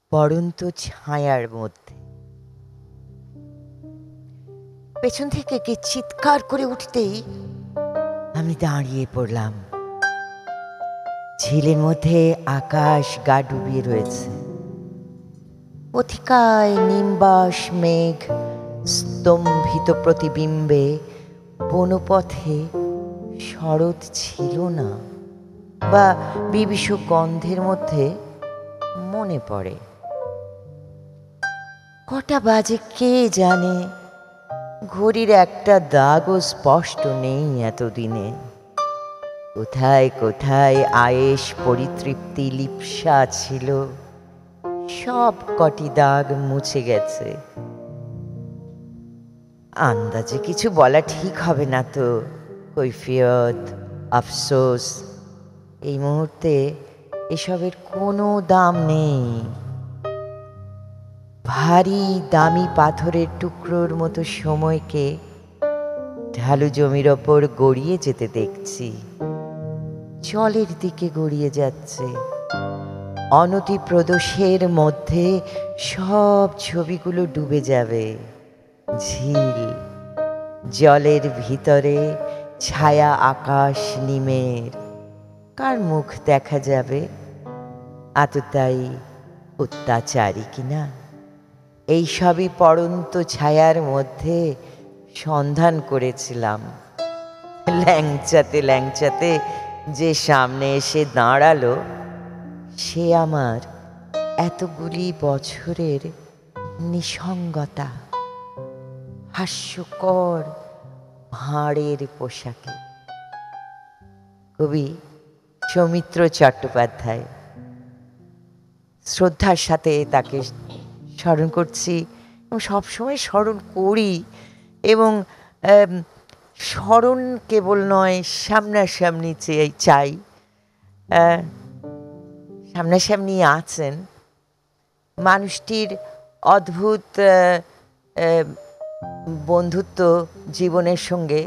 পড়ন্ত ছায়ার মধ্যে। পেছন থেকে কে চিৎকার করে উঠতেই আমি দাঁড়িয়ে পড়লাম। ঝিলের মধ্যে আকাশ গা ডুবিয়ে রয়েছে। পথিকায় নিম্বাস মেঘ স্তম্ভিত প্রতিবিম্বে বনপথে শরৎ ছিল না, বা বিবিষ গন্ধের মধ্যে মনে পড়ে। কটা বাজে কে জানে, ঘড়ির একটা দাগও স্পষ্ট নেই এতদিনে। কোথায় কোথায় আয়েশ পরিতৃপ্তি লিপ্সা ছিল, সব কটি দাগ মুছে গেছে। আন্দাজে কিছু বলা ঠিক হবে না তো। কৈফিয়ত, আফসোস, এই মুহূর্তে এসবের কোনো দাম নেই। ভারী দামি পাথরের টুকরোর মতো সময়কে ঢালু জমির ওপর গড়িয়ে যেতে দেখছি। জলের দিকে গড়িয়ে যাচ্ছে। অনতি প্রদোষের মধ্যে সব ছবিগুলো ডুবে যাবে। ঝিল, জলের ভিতরে ছায়া আকাশ নিমের, কার মুখ দেখা যাবে? আততায়ী, অত্যাচারী কিনা? এই সবই পড়ন্ত ছায়ার মধ্যে সন্ধান করেছিলাম। ল্যাংচাতে ল্যাংচাতে যে সামনে এসে দাঁড়ালো, সে আমার এতগুলি বছরের নিঃসঙ্গতা। হাস্যকর ভাঁড়ের পোশাকে। কবি সৌমিত্র চট্টোপাধ্যায়। শ্রদ্ধার সাথে তাকে স্মরণ করছি এবং সবসময় স্মরণ করি, এবং স্মরণ কেবল নয়, সামনাসামনি চাই। সামনাসামনি আছেন মানুষটির অদ্ভুত বন্ধুত্ব জীবনের সঙ্গে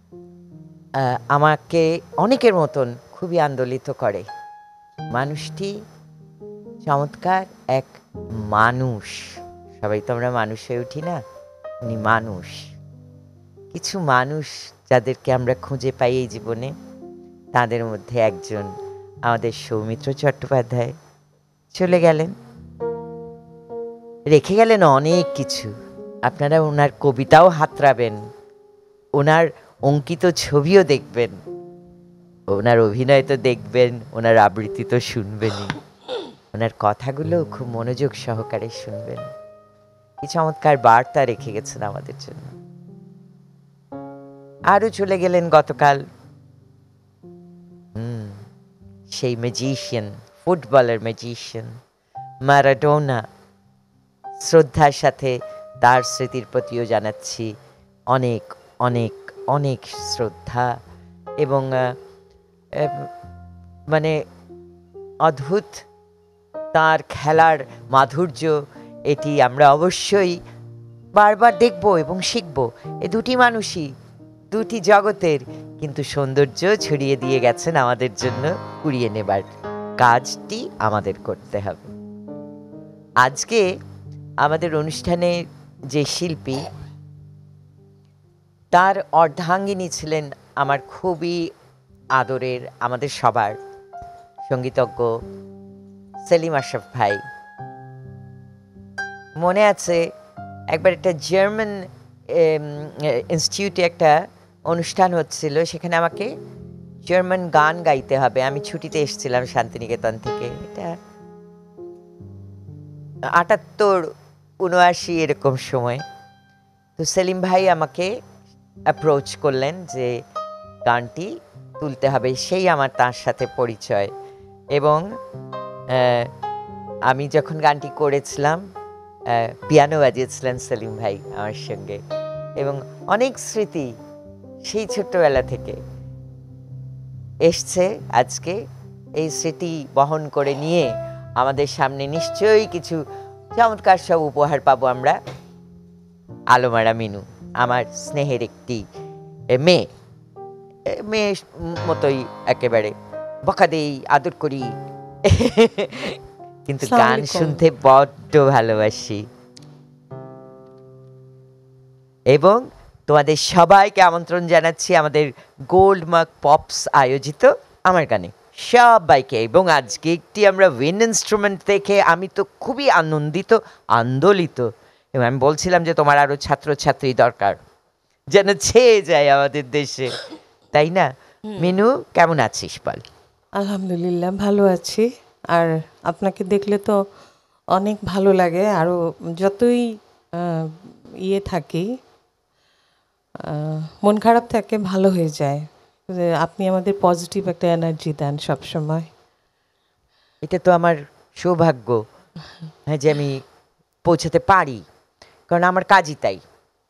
আমাকে অনেকের মতন খুবই আন্দোলিত করে। মানুষটি চমৎকার এক মানুষ। সবাই তো আমরা মানুষ হয়ে উঠি না, উনি মানুষ। কিছু মানুষ যাদেরকে আমরা খুঁজে পাই এই জীবনে, তাদের মধ্যে একজন আমাদের সৌমিত্র চট্টোপাধ্যায়। চলে গেলেন, রেখে গেলেন অনেক কিছু। আপনারা ওনার কবিতাও হাতড়াবেন, ওনার অঙ্কিত ছবিও দেখবেন, ওনার অভিনয় তো দেখবেন, ওনার আবৃত্তি তো শুনবেনই, ওনার কথাগুলো খুব মনোযোগ সহকারে শুনবেন। কি চমৎকার বার্তা রেখে গেছেন আমাদের জন্য। আরও চলে গেলেন গতকাল সেই ম্যাজিশিয়ান, ফুটবলের ম্যাজিশিয়ান ম্যারাডোনা। শ্রদ্ধার সাথে তার স্মৃতির প্রতিও জানাচ্ছি অনেক অনেক অনেক শ্রদ্ধা, এবং মানে অদ্ভুত তার খেলার মাধুর্য, এটি আমরা অবশ্যই বারবার দেখব এবং শিখব। এ দুটি মানুষই দুটি জগতের, কিন্তু সৌন্দর্য ছড়িয়ে দিয়ে গেছেন আমাদের জন্য। কুড়িয়ে নেবার কাজটি আমাদের করতে হবে। আজকে আমাদের অনুষ্ঠানে যে শিল্পী, তার অর্ধাঙ্গিনী ছিলেন আমার খুবই আদরের, আমাদের সবার সঙ্গীতজ্ঞ সেলিম আশরাফ ভাই। মনে আছে একবার একটা জার্মান ইনস্টিটিউটে একটা অনুষ্ঠান হচ্ছিল, সেখানে আমাকে জার্মান গান গাইতে হবে। আমি ছুটিতে এসেছিলাম শান্তিনিকেতন থেকে। এটা 78-79 এরকম সময়। তো সেলিম ভাই আমাকে অ্যাপ্রোচ করলেন যে গানটি তুলতে হবে। সেই আমার তার সাথে পরিচয়, এবং আমি যখন গানটি করেছিলাম, পিয়ানো বাজিয়েছিলেন সেলিম ভাই আমার সঙ্গে, এবং অনেক স্মৃতি সেই ছোট্টবেলা থেকে এসছে। আজকে এই স্মৃতি বহন করে নিয়ে আমাদের সামনে নিশ্চয়ই কিছু চমৎকার সব উপহার পাবো আমরা। আলোমারা মিনু আমার স্নেহের একটি মেয়ে, মতোই একেবারে বকা দেই, আদর করি, কিন্তু আসসালামু গান আলাইকুম। শুনতে বড্ড ভালোবাসি। এবং তোমাদের সবাইকে আমন্ত্রণ জানাচ্ছি আমাদের গোল্ড মার্ক পপস আয়োজিত আমার গানে সবাইকে। এবং আজকে একটি আমরা উইন্ড ইনস্ট্রুমেন্ট দেখে আমি তো খুবই আন্দোলিত। এবং আমি বলছিলাম যে তোমার আরো ছাত্রছাত্রী দরকার, যেন ছেয়ে যায় আমাদের দেশে, তাই না? মিনু, কেমন আছিস বল? আলহামদুলিল্লাহ ভালো আছি। আর আপনাকে দেখলে তো অনেক ভালো লাগে, আরও যতই থাকি, মন খারাপ থাকে ভালো হয়ে যায়। যে আপনি আমাদের পজিটিভ একটা এনার্জি দেন সব সময়। এটা তো আমার সৌভাগ্য, হ্যাঁ, যে আমি পৌঁছাতে পারি, কারণ আমার কাজই তাই।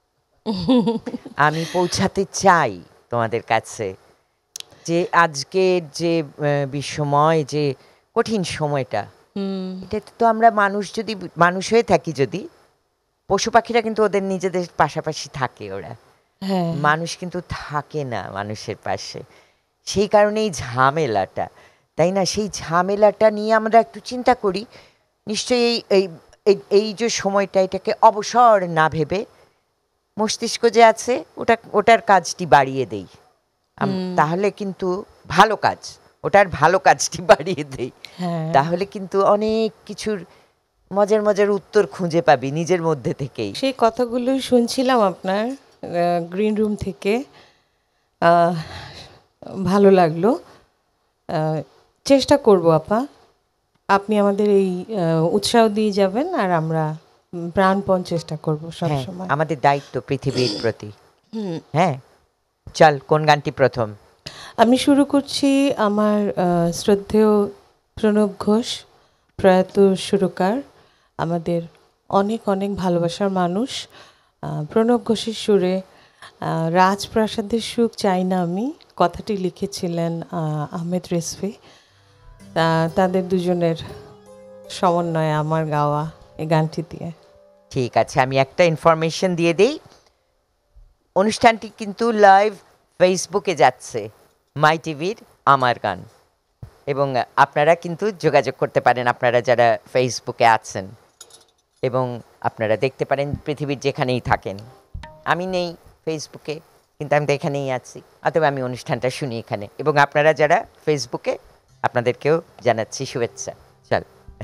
আমি পৌঁছাতে চাই তোমাদের কাছে, যে আজকের যে বিশ্বময় যে কঠিন সময়টা, এটা তো আমরা মানুষ হয়ে থাকি, যদি পশু পাখিরা কিন্তু ওদের নিজেদের পাশাপাশি থাকে, ওরা হ্যাঁ, মানুষ কিন্তু থাকে না মানুষের পাশে। সেই কারণে এই ঝামেলাটা, তাই না? সেই ঝামেলাটা নিয়ে আমরা একটু চিন্তা করি। নিশ্চয়ই এই এই এই- এই যে সময়টা, এটাকে অবসর না ভেবে মস্তিষ্ক যে আছে ওটার কাজটি বাড়িয়ে দেই। তাহলে কিন্তু ওটার ভালো কাজটি বাড়িয়ে দেই, হ্যাঁ, তাহলে কিন্তু অনেক কিছুর মজার উত্তর খুঁজে পাবি নিজের মধ্যে থেকেই। সেই কথাগুলোই শুনছিলাম আপনার গ্রিন রুম থেকে। আহ, ভালো লাগলো। চেষ্টা করব আপা, আপনি আমাদের এই উৎসাহ দিয়ে যাবেন, আর আমরা প্রাণপণ চেষ্টা করব সব হ্যাঁ, সময়। আমাদের দায়িত্ব পৃথিবীর প্রতি। হ্যাঁ, চল, কোন গানটি প্রথম? আমি শুরু করছি আমার শ্রদ্ধেয় প্রণব ঘোষ, প্রয়াত সুরকার, আমাদের অনেক অনেক ভালোবাসার মানুষ। প্রণব ঘোষের সুরে রাজপ্রাসাদের সুখ চাই না আমি, কথাটি লিখেছিলেন আহমেদ রেজভী। তাদের দুজনের সমন্বয়ে আমার গাওয়া এই গানটি দিয়ে। ঠিক আছে, আমি একটা ইনফরমেশন দিয়ে দেই। অনুষ্ঠানটি কিন্তু লাইভ ফেসবুকে যাচ্ছে, মাই টিভির আমার গান। এবং আপনারা কিন্তু যোগাযোগ করতে পারেন, আপনারা যারা ফেসবুকে আছেন, এবং আপনারা দেখতে পারেন পৃথিবীর যেখানেই থাকেন। আমি নেই ফেসবুকে, কিন্তু আমি তো এখানেই আছি, অথবা আমি অনুষ্ঠানটা শুনি এখানে। এবং আপনারা যারা ফেসবুকে, আপনাদেরকেও জানাচ্ছি শুভেচ্ছা। চল।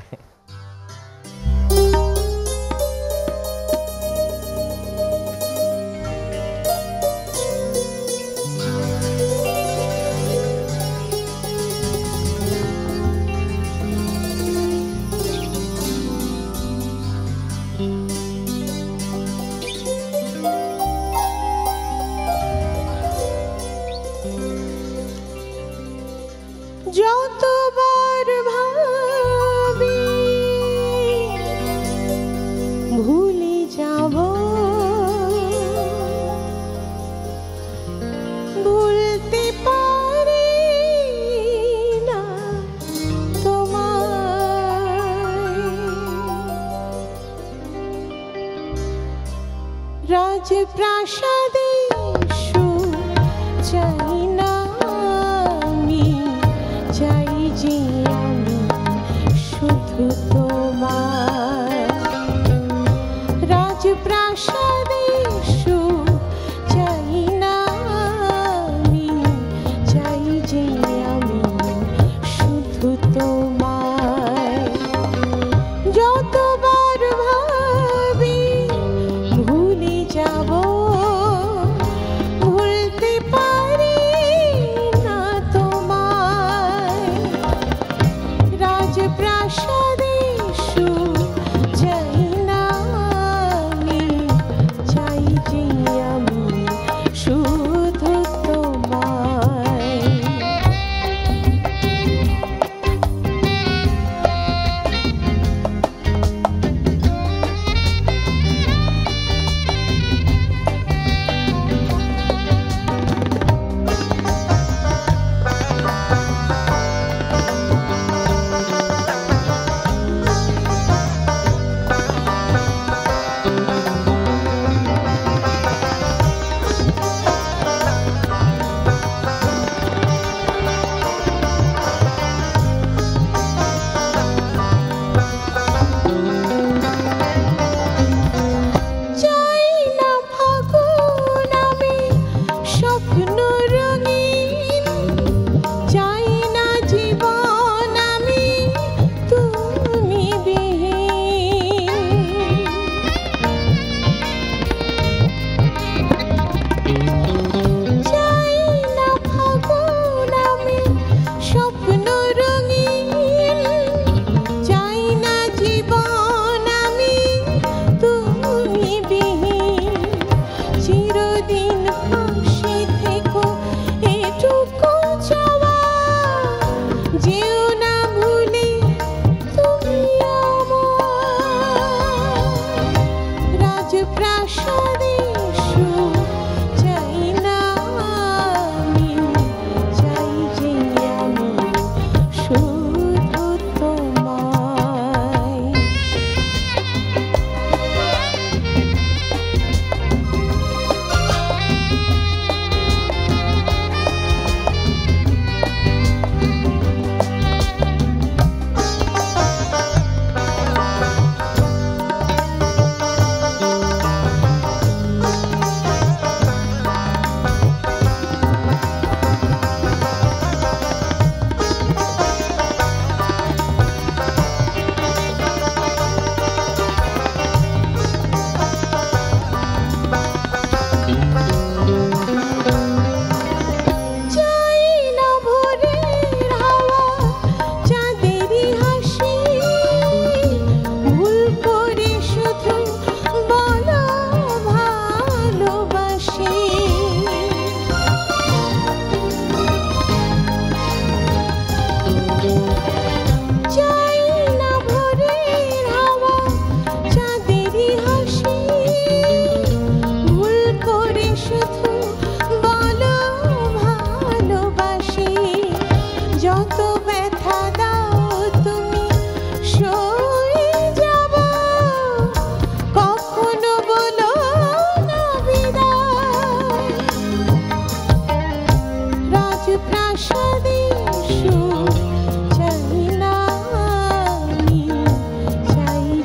যতবার ভাবি ভুলে যাব, ভুলতে পারি না তোমায়। রাজপ্রাসাদে সুখ চাই না আমি, চাই যে আমি শুধু তোমার। রাজপ্রাসাদে সুখ চাই না আমি, চাই যে আমি শুধু তোমার। যতবার ভাবি ভুলে যাব, ভুলতে পারি না তোমায়। রাজপ্রাসাদে সুখ চাই না আমি, চাই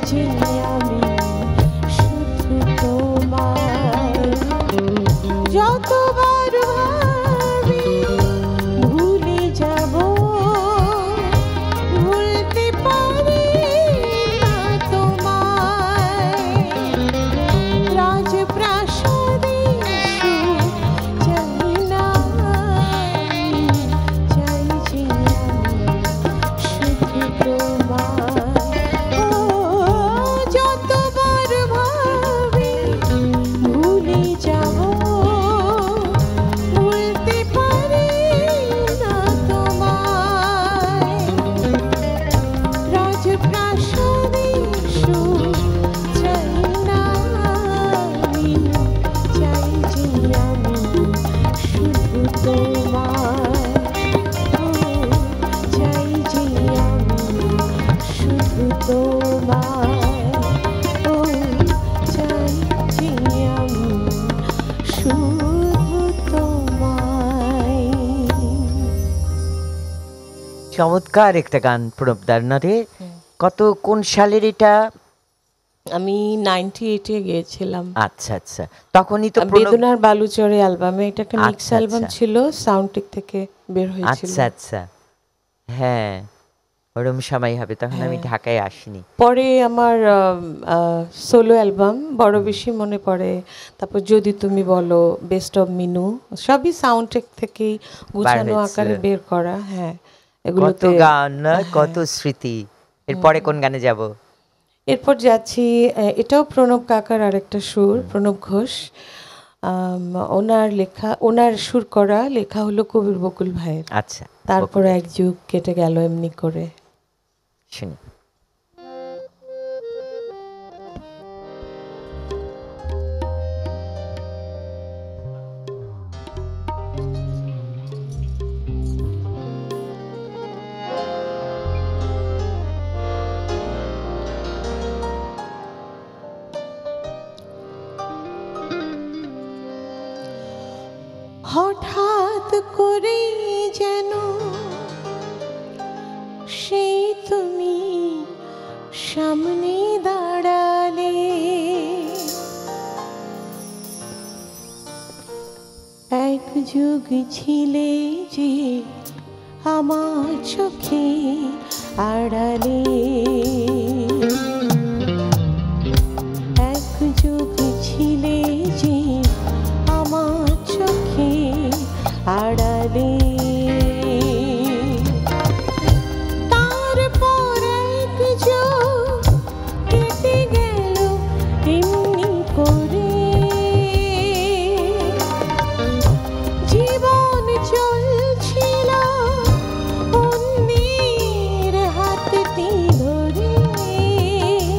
যে আমি শুধু তোমার। যতবার ভাবি ভুলে যাব, ভুলতে পারি না তোমায়। রাজপ্রাসাদে সুখ চাই না, চাই যে আমি শুধু তোমার। ও যতবার ভাবি ভুলে যাব, ভুলতে পারি না তোমায়। রাজপ্রাসাদে সুখ চাই না, চাই যে আমি শুধু তোমায়। ও চাই যে আমি শুধু তোমায়। ও চাই যে আমি শুধু তোমায়। চমৎকার একটা গান প্রণবদার না রে। কোন সালের এটা? আমি 98-এ গিয়েছিলাম। আচ্ছা আচ্ছা, তখনই তো প্রণব। বেদনার বালুচরে অ্যালবামে, এটা একটা মিক্স আচ্ছা, অ্যালবাম আচ্ছা। ছিল, সাউন্ডটেক থেকে বের হয়েছিল। আচ্ছা আচ্ছা, হ্যাঁ ওরম সময় হবে, তখন আমি হ্যাঁ। ঢাকায় আসিনি। পরে আমার সোলো অ্যালবাম বড় বেশি মনে পড়ে, তারপর যদি তুমি বলো, বেস্ট অফ মিনু, সবই সাউন্ডটেক থেকেই গুছানো হয়েছে। আকারে বের করা। হ্যাঁ, কত এগুলোতে গান না, হ্যাঁ। কত স্মৃতি। এরপরে কোন গানে যাব? এরপর যাচ্ছি, এটাও প্রণব কাকার আরেকটা সুর, প্রণব ঘোষ। ওনার লেখা, ওনার সুর করা, লেখা হলো কবির বকুল ভাইয়ের। আচ্ছা, তারপর এক যুগ কেটে গেল এমনি করে। শুনি। হঠাৎ করে যেন সেই তুমি সামনে দাঁড়ালে, এক যুগ ছিলে যে আমার চোখে আড়ালে, এক যুগ ছিলে যে আমার চোখে আড়ালে। তারপর এক যুগ কেটে গেল এমনি করে, জীবন চলছিল অন্যের হাতটি ধরে।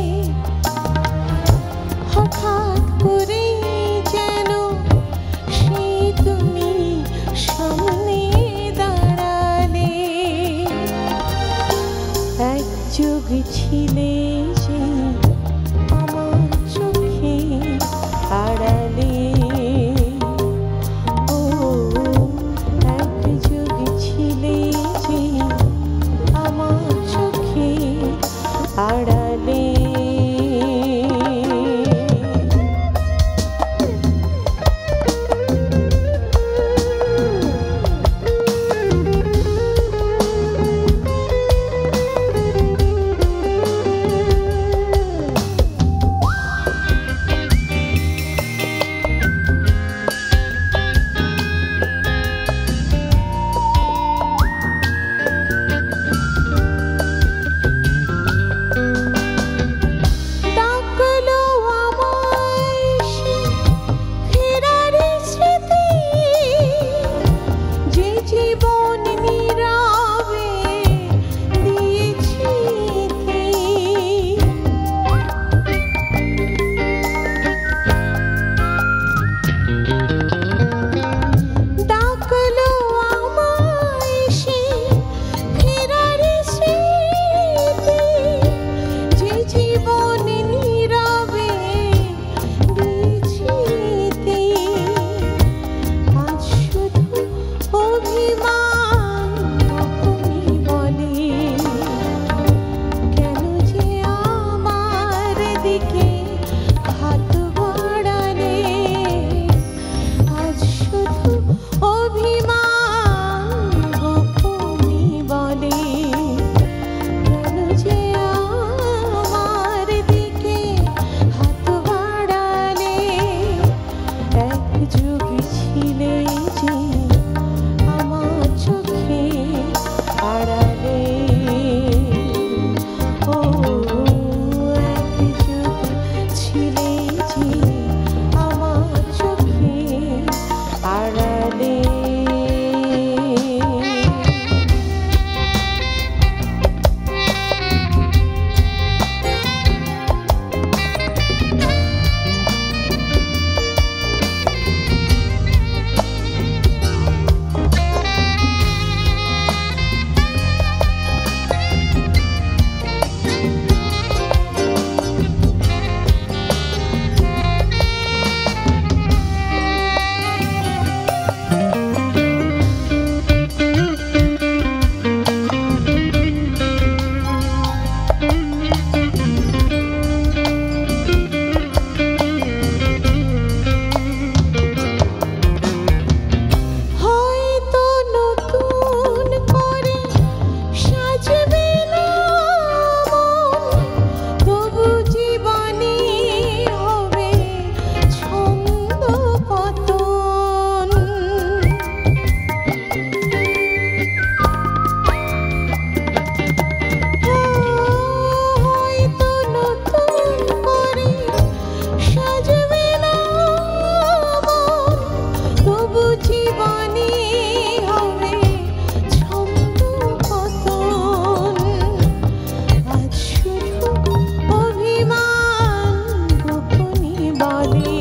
দিকে হাত বাড়ালে আজ শুধু অভিমান গোপনে বলে কেন যে আমার দিকে হাত বাড়ালে এক যুগ ছিলে যে আমার চোখে আড়ালে ও এক যুগ ছিলে যে আমার চোখে আড়ালে হয়তো নতুন করে সাজবে না মন, তবু জীবনে হবে ছন্দ পতন। হয়তো নতুন করে সাজবে না মন, তবু জীবনে হবে ছন্দ পতন। আজ শুধু অভিমান গোপনে বলে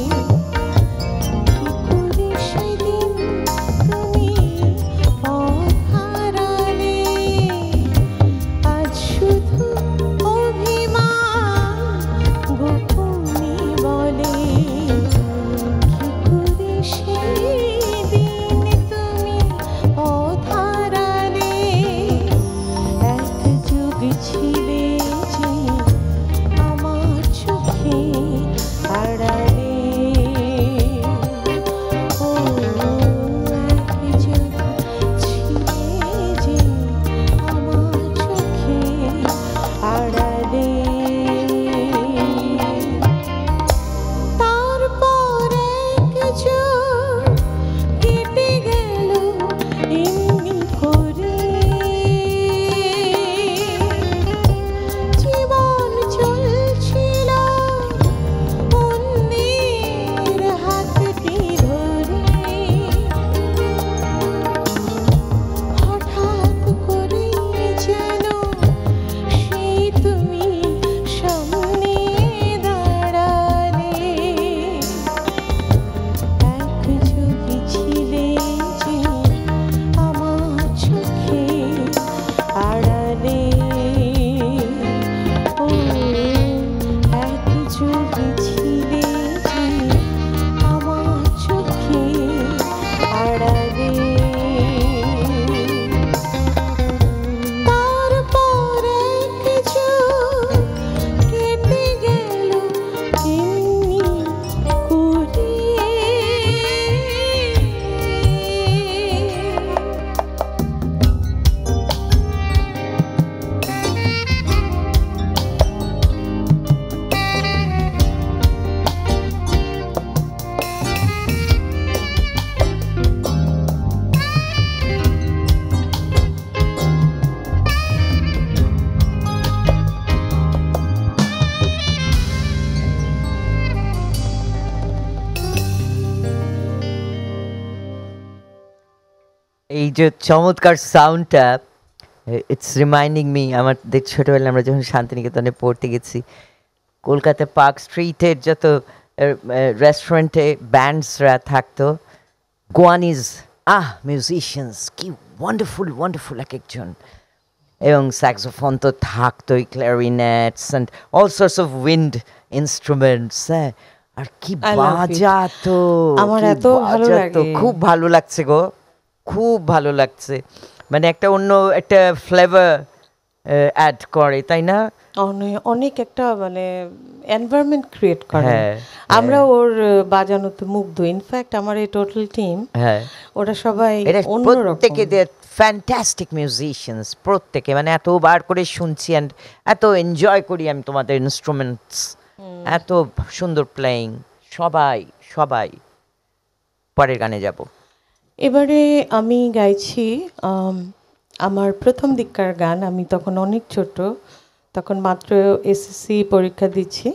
কি করে সেদিন তুমি পথ হারালে। আজ শুধু অভিমান গোপনে বলে কি করে সেদিন তুমি পথ হারালে। এক যুগ ছিলে যে আমার চোখে আড়ালে ও এক যুগ ছিলে যে আমার চোখে আড়ালে। তারপর এক যুগ কেটে গেল এমনি করে, জীবন চলছিল অন্যের হাতটি ধরে। হঠাৎ করে যেন সেই তুমি সামনে দাঁড়ালে। এক যুগ ছিলে যে আমার চোখে আড়ালে ও এক যুগ ছিলে যে আমার চোখে আড়ালে। তারপর এক যুগ কেটে গেল এমনি করে। এই যে চমৎকার সাউন্ডটা, ইটস রিমাইন্ডিং মি আমাদের ছোটবেলায় আমরা যখন শান্তিনিকেতনে পড়তে গেছি, কলকাতা পার্ক স্ট্রিটের যত রেস্টুরেন্টে ব্যান্ডসরা থাকতো, গোয়ানিজ মিউজিশিয়ানস, কি ওয়ান্ডারফুল ওয়ান্ডারফুল এক একজন, এবং স্যাক্সোফোন তো থাকতোই, clarinets and all sorts of wind instruments. হ্যাঁ, আর কি I love it. বাজাতো, আমার কি এত ভালো বাজাতো, লাগে। খুব ভালো লাগছে গো, খুব ভালো লাগছে। মানে একটা অন্য একটা ফ্লেভার অ্যাড করে, তাই না? অনেক একটা মানে এনভায়রনমেন্ট ক্রিয়েট করে। হ্যাঁ, আমরা ওর বাজানোতে মুগ্ধ। ইনফ্যাক্ট আমার এই টোটাল টিম হ্যাঁ ওরা সবাই এটা অন্যরকম। প্রত্যেকে দে ফ্যান্টাস্টিক মিউজিশিয়ানস, প্রত্যেকে মানে এতবার করে শুনছি অ্যান্ড এত এনজয় করি আমি তোমাদের ইনস্ট্রুমেন্টস, এত সুন্দর প্লেয়িং। সবাই সবাই পরের গানে যাব। এবারে আমি গাইছি আমার প্রথম দিককার গান। আমি তখন অনেক ছোট, তখন মাত্র এসএসসি পরীক্ষা দিচ্ছি।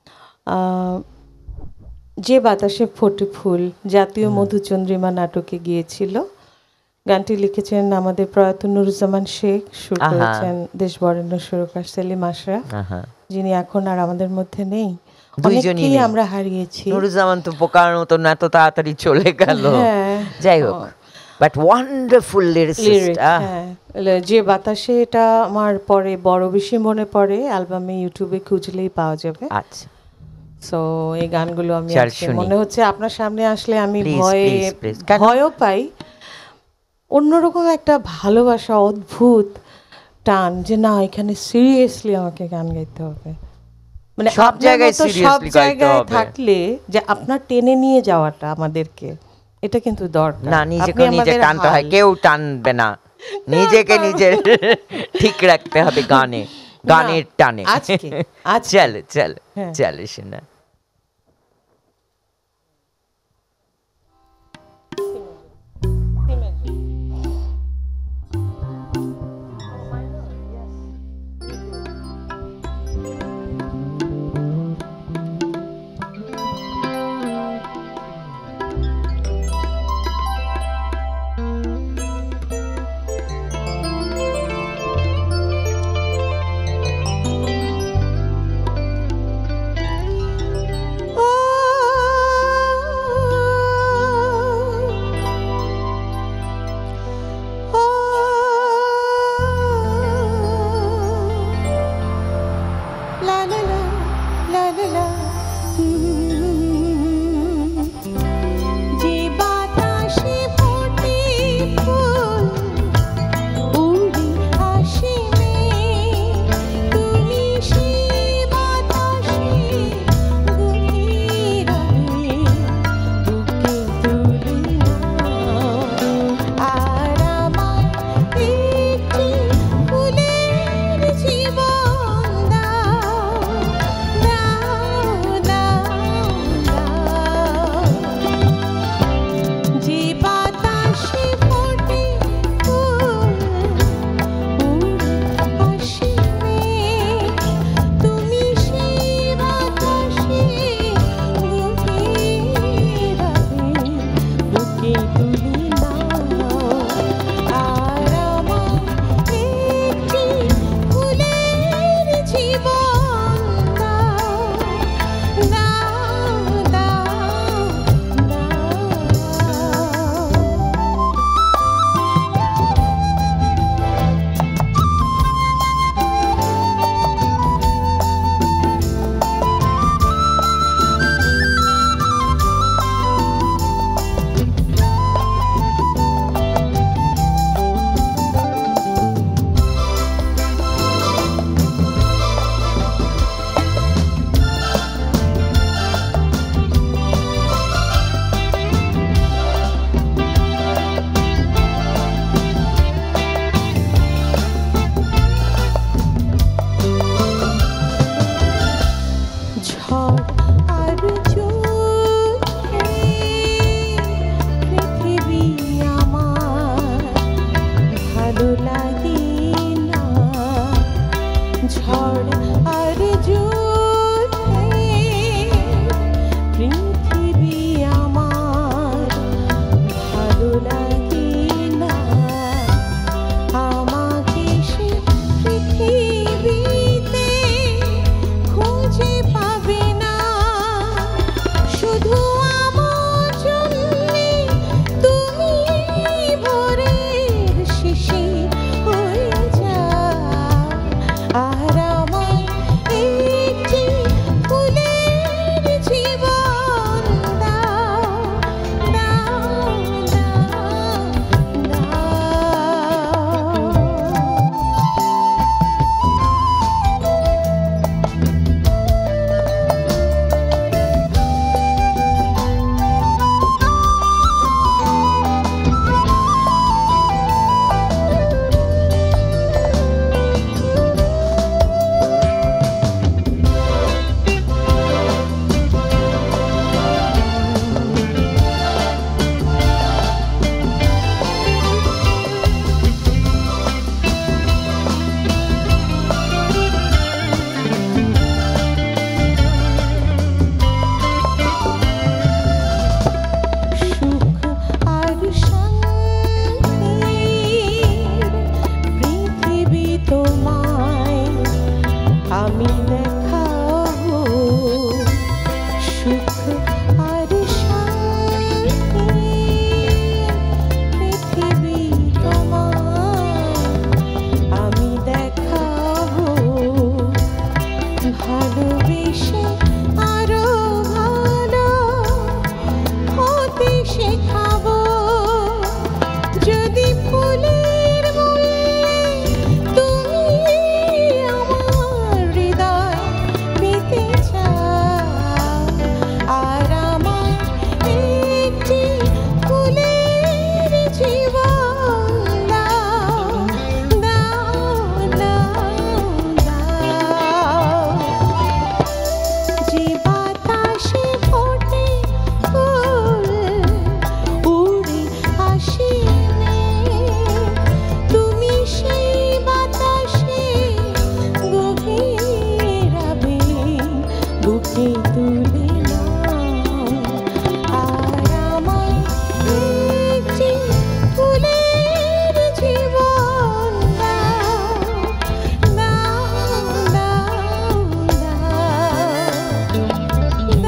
যে বাতাসে ফোটে ফুল জাতীয় মধুচন্দ্রিমা নাটকে গিয়েছিল। গানটি লিখেছেন আমাদের প্রয়াত নুরুজ্জামান শেখ, সুর করেছেন দেশবরেণ্য সুরকার সেলিম আশরাফ, যিনি এখন আর আমাদের মধ্যে নেই। অনেকেই আমরা হারিয়েছি। নুরুজ্জামান তো পোকার মতন এত তাড়াতাড়ি চলে গেল। যাই হোক, বাট ওয়ান্ডারফুল লিরিসিস্ট। যে বাতাসে, এটা আমার পরে বড় বেশি মনে পড়ে অ্যালবামে, ইউটিউবে খুঁজলেই পাওয়া যাবে। আচ্ছা, সো এই গানগুলো আমি মনে হচ্ছে আপনার সামনে আসলে আমি ভয়ও পাই, অন্যরকম একটা ভালোবাসা, অদ্ভুত টান যে না এখানে সিরিয়াসলি আমাকে গান গাইতে হবে। মানে সব জায়গায় থাকলে যে আপনার টেনে নিয়ে যাওয়াটা আমাদেরকে, এটা কিন্তু দরকার। না, নিজেকে নিজে টানতে হয়, কেউ টানবে না, নিজেকে নিজে ঠিক রাখতে হবে গানে, গানের টানে। চল চল চল শোনা। বুকে তুলে নাও আর আমার একটি ফুলের জীবন দাও দাও দাও দাও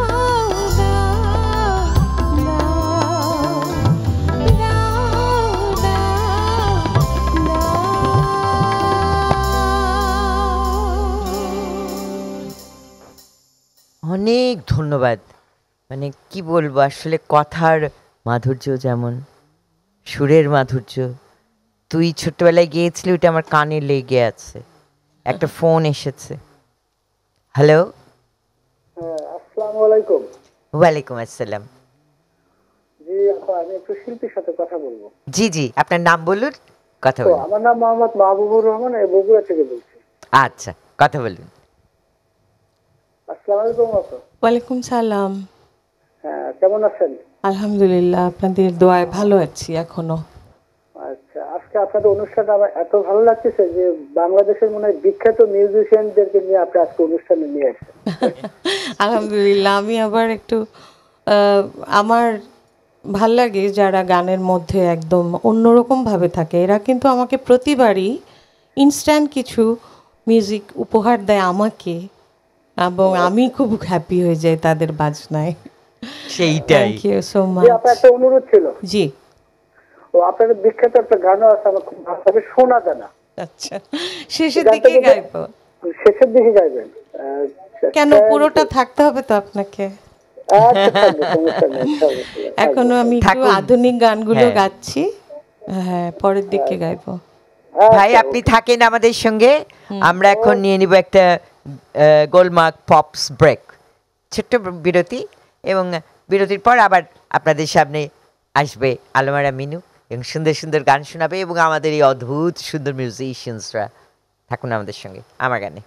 অনেক ধন্যবাদ। মানে কি বলবো, আসলে কথার মাধুর্য যেমন সুরের মাধুর্য, তুই ছোট্টবেলায় গিয়েছিলি, ওটা আমার কানে লেগে আছে। একটা ফোন এসেছে। হ্যালো, আসসালামু আলাইকুম। ওয়ালাইকুম আসসালাম। জি আপা, আমি একটু শিল্পীর সাথে কথা বলবো। জি জি, আপনার নাম বলুন, কথা তো বলুন। আমার নাম মোহাম্মদ মাহবুবুর রহমান, বগুড়া থেকে বলছি। আচ্ছা, কথা বলুন। আসসালামু আলাইকুম আপা। ওয়ালাইকুম সালাম। হ্যাঁ, কেমন আছেন? আলহামদুলিল্লাহ, আপনাদের দোয়ায় ভালো আছি এখনো। আচ্ছা, আজকে আপনাদের অনুষ্ঠানটা আমার এত ভালো লাগতেছে যে বাংলাদেশের মনে হয় বিখ্যাত মিউজিশিয়ানদেরকে নিয়ে আপনি আজকে অনুষ্ঠানে নিয়ে আসছেন। আলহামদুলিল্লাহ, আমি আবার একটু আমার ভাল লাগে যারা গানের মধ্যে একদম অন্যরকমভাবে থাকে। এরা কিন্তু আমাকে প্রতিবারই ইনস্ট্যান্ট কিছু মিউজিক উপহার দেয় আমাকে, এবং আমি খুব হ্যাপি হয়ে যাই তাদের বাজনায়। সেইটাই। থ্যাংক ইউ সো জি মাচ। আপা, একটা অনুরোধ ছিল। জি, ও আপনাদের বিখ্যাত একটা গানও আছে, আমার খুব ভালো লাগে, শোনা জানা। আচ্ছা, শেষের দিকে গাইবো? শেষের দিকে গাইবেন? কেন, পুরোটা থাকতে হবে তো আপনাকে? আচ্ছা, থাকবে, সমস্যা নেই, থাকবে। এখনো আমি একটু থাকুন। আধুনিক গানগুলো হ্যাঁ। গাচ্ছি, হ্যাঁ পরের দিকে গাইবো। ভাই আপনি থাকেন আমাদের সঙ্গে, আমরা এখন নিয়ে নিব একটা গোলমার্ক পপস ব্রেক, ছোট্ট বিরতি, এবং বিরতির পর আবার আপনাদের সামনে আসবে আলমারা মিনু এবং সুন্দর সুন্দর গান শোনাবে, এবং আমাদের এই অদ্ভুত সুন্দর মিউজিশিয়ানসরা। থাকুন আমাদের সঙ্গে আমার গানে।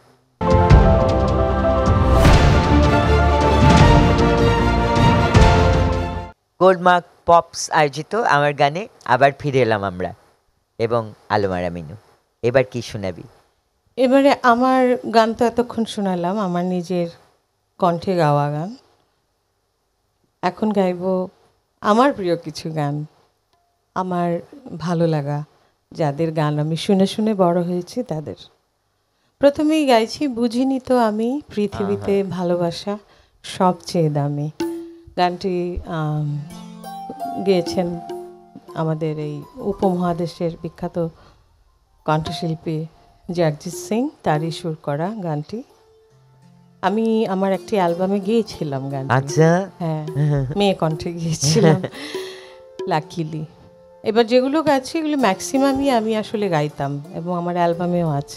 গোলমার্ক পপস আয়োজিত আমার গানে আবার ফিরে এলাম আমরা এবং আলমারা মিনু। এবার কি শোনাবি? এবারে আমার গান তো এতক্ষণ শোনালাম, আমার নিজের কণ্ঠে গাওয়া গান। এখন গাইবো আমার প্রিয় কিছু গান, আমার ভালো লাগা, যাদের গান আমি শুনে শুনে বড় হয়েছি তাদের। প্রথমেই গাইছি বুঝিনি তো আমি পৃথিবীতে ভালোবাসা সবচেয়ে দামি। গানটি গেয়েছেন আমাদের এই উপমহাদেশের বিখ্যাত কণ্ঠশিল্পী জগজিৎ সিং, তারই সুর করা গানটি। আমি আমার একটি অ্যালবামে গিয়েছিলাম গানটি। আচ্ছা, হ্যাঁ, মেয়ে কণ্ঠে গিয়েছিলাম লাকিলি। এবার যেগুলো গাইছি এগুলো ম্যাক্সিমামই আমি আসলে গাইতাম এবং আমার অ্যালবামেও আছে।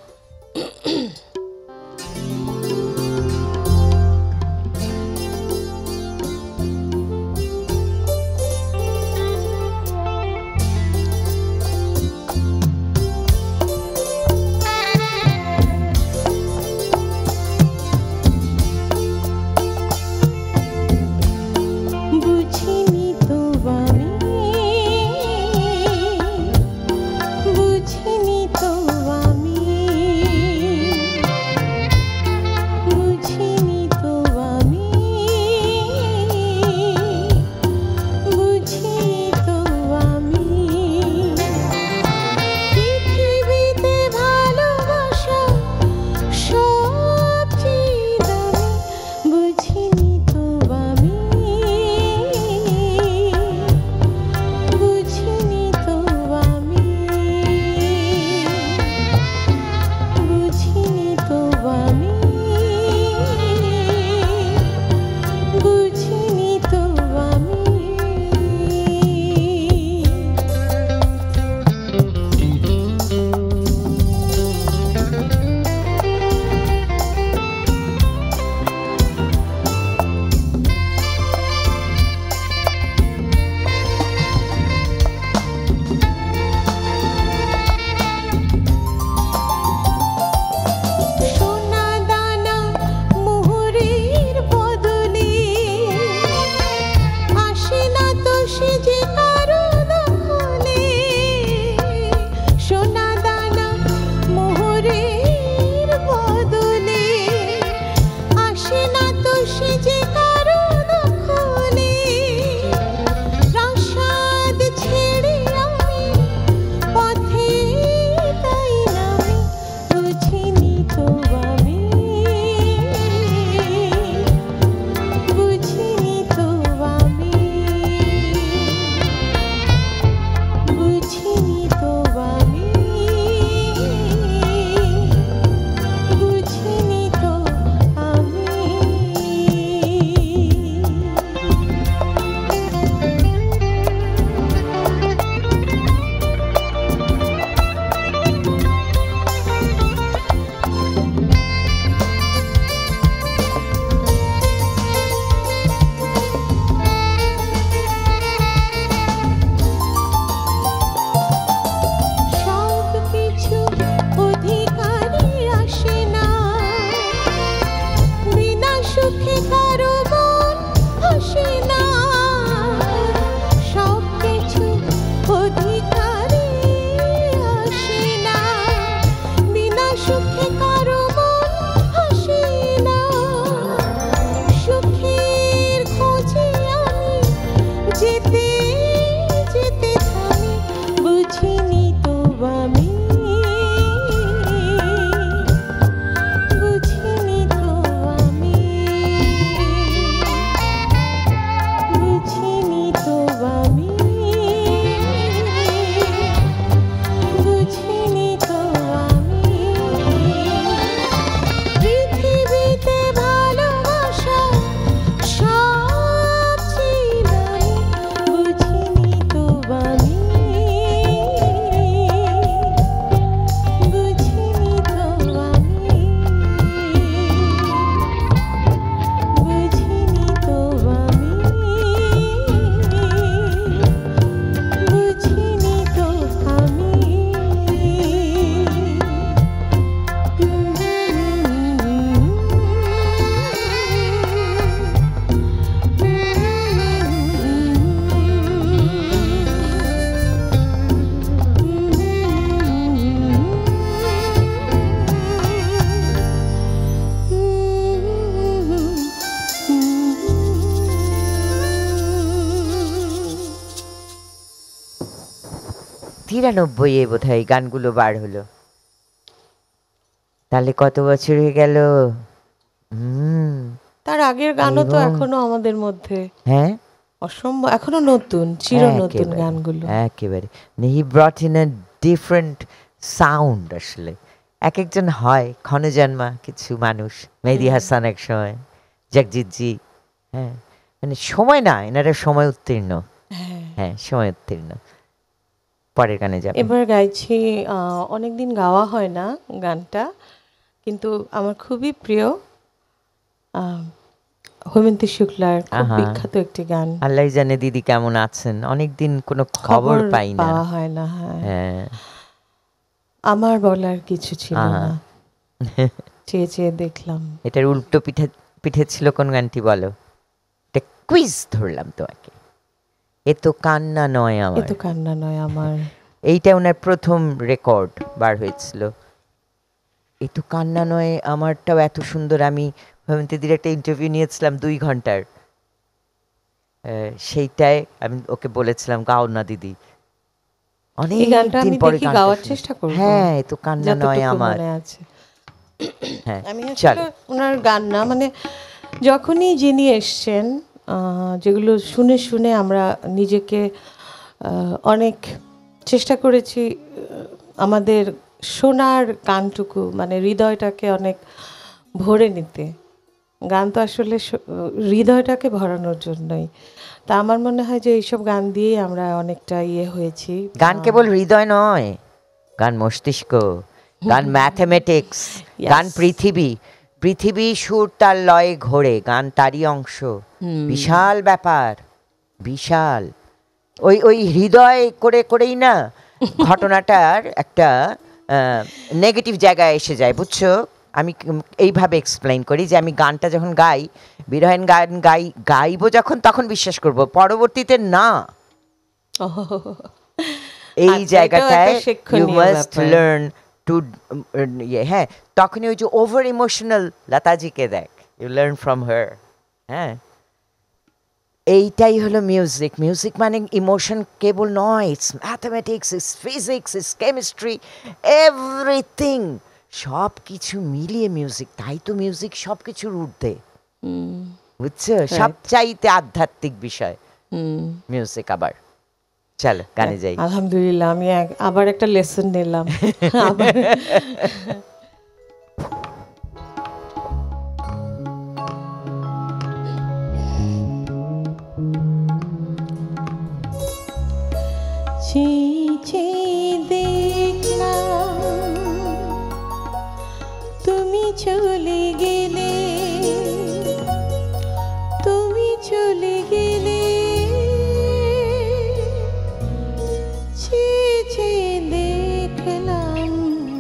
বুঝিনি তো আমি, বুঝিনি তো আমি 93-এ বোধহয় গানগুলো বার হলো। তাহলে কত বছর হয়ে গেল? তার আগের গানও তো এবং- এখনো আমাদের মধ্যে হ্যাঁ, অসম্ভব, এখনো নতুন, চির নতুন একেবারে, গানগুলো। একেবারে he brought in a different sound. আসলে এক একজন হয় ক্ষণজন্মা কিছু মানুষ, মেহেদী হাসান এক সময়, জগজিৎ জি, হ্যাঁ, মানে সময় না, এনারা সময় উত্তীর্ণ, হ্যাঁ সময় উত্তীর্ণ। পরের গানে যাবে। এবার গাইছি, অনেকদিন গাওয়া হয় না গানটা, কিন্তু আমার খুবই প্রিয় হৈমন্তী শুক্লার খুব আহা। বিখ্যাত একটি গান। আল্লাহ জানে দিদি কেমন আছেন, অনেকদিন কোনো খবর পাই না। পাওয়া হয় না। হ্যাঁ, হ্যাঁ, আমার বলার কিছু ছিল আহা। না, চেয়ে চেয়ে দেখলাম। এটার উল্টো পিঠে পিঠে ছিল কোন গানটি বলো? এটা কুইজ ধরলাম তোমাকে। এ তো কান্না নয় এ আমার। তো কান্না নয় আমার। এইটা ওনার প্রথম রেকর্ড বার হয়েছিল। এ তো কান্না নয় আমারটাও এত সুন্দর। আমি হৈমন্তীদির একটা ইন্টারভিউ নিয়েছিলাম 2 ঘন্টার। সেইটায় আমি ওকে বলেছিলাম গাও না দিদি। অনেক এই গানটা দিন আমি পরে দেখি গানটা গাওয়ার শুনি। চেষ্টা করব, হ্যাঁ, এ তো কান্না নয় যতটুকু আমার। মনে আছে। হ্যাঁ, আমি চল। আসলে ওনার গান না, মানে যখনই যিনি এসছেন, যেগুলো শুনে শুনে আমরা নিজেকে অনেক চেষ্টা করেছি আমাদের শোনার গানটুকু, মানে হৃদয়টাকে অনেক ভরে নিতে। গান তো আসলে হৃদয়টাকে ভরানোর জন্যই। তা আমার মনে হয় যে এইসব গান দিয়েই আমরা অনেকটা ইয়ে হয়েছি। গান কেবল হৃদয় নয়, গান মস্তিষ্ক, গান ম্যাথমেটিক্স, গান পৃথিবী। পৃথিবী সুর তার লয়ে ঘোরে, গান তারই অংশ। বিশাল ব্যাপার, বিশাল। ওই ওই হৃদয় করে করেই না ঘটনাটার একটা নেগেটিভ জায়গায় এসে যায়, বুঝছো? আমি এইভাবে এক্সপ্লেইন করি যে আমি গানটা যখন গাই, বিরহেন গান গাইবো যখন, তখন বিশ্বাস করব, পরবর্তীতে না। এই আচ্ছা, জায়গাটায় এটাও একটা ইউ শিক্ষণীয় মাস্ট ব্যাপার। লার্ন টু, হ্যাঁ, তখনই ওই যে ওভার ইমোশনাল লতাজিকে দেখ, ইউ লার্ন ফ্রম হার। হ্যাঁ, এইটাই হলো মিউজিক। মিউজিক মানে ইমোশন কেবল নয়, it's mathematics, it's physics, it's chemistry, everything, সব কিছু মিলিয়ে মিউজিক। তাই তো মিউজিক সব কিছুর ঊর্ধ্বে, বুঝছো? সবচাইতে আধ্যাত্মিক বিষয় মিউজিক। আবার চলো গানে যাই। আলহামদুলিল্লাহ, আমি আবার একটা লেসন নিলাম। আবার দেখলাম তুমি চলে গেলে, তুমি চলে গেলে, দেখলাম